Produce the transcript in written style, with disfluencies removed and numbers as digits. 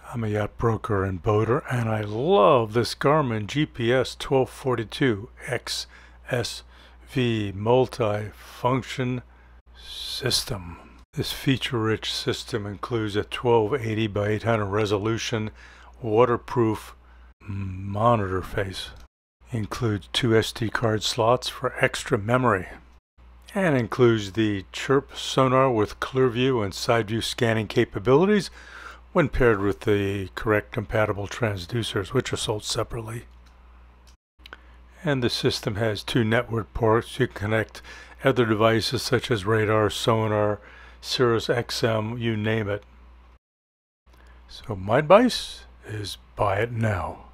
I'm a yacht broker and boater, and I love this Garmin GPS 1242 XSV multi-function system. This feature-rich system includes a 1280 by 800 resolution waterproof monitor face. Includes 2 SD card slots for extra memory, and includes the chirp sonar with clear view and side view scanning capabilities when paired with the correct compatible transducers, which are sold separately. And the system has 2 network ports. You can connect other devices such as radar, sonar, Sirius XM, you name it. So my advice is buy it now.